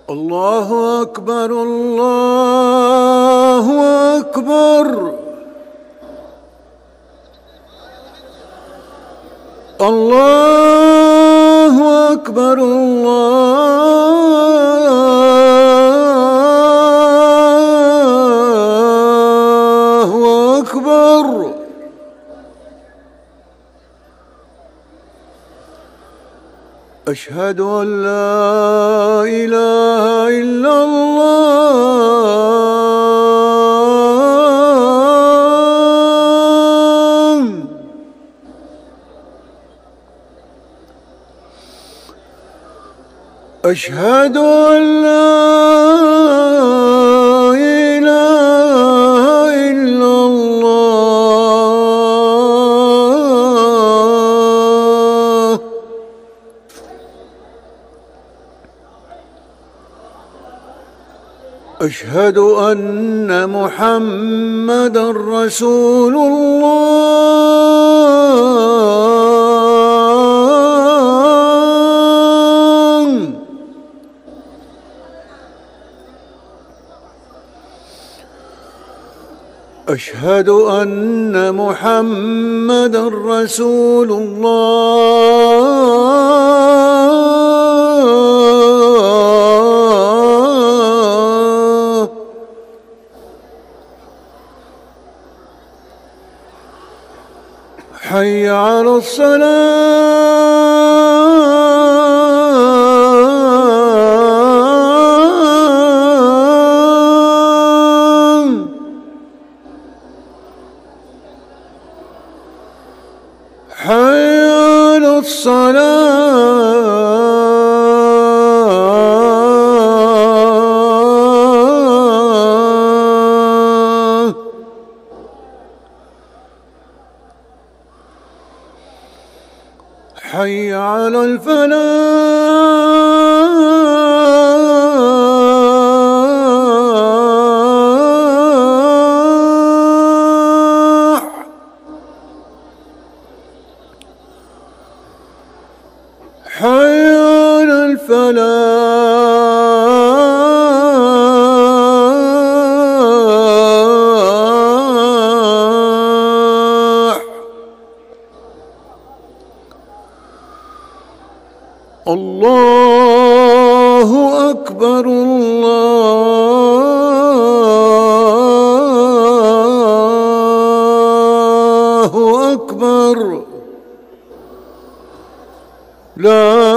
الله أكبر الله أكبر الله أكبر الله أكبر. أشهد أن لا إله إلا الله. أشهد أن لا إله إلا الله. أشهد أن محمدًا رسول الله. أشهد أن محمدًا رسول الله. حي على الصلاة. حي على الصلاة. حي على الفلاح. حي على الفلاح. الله أكبر الله أكبر. لا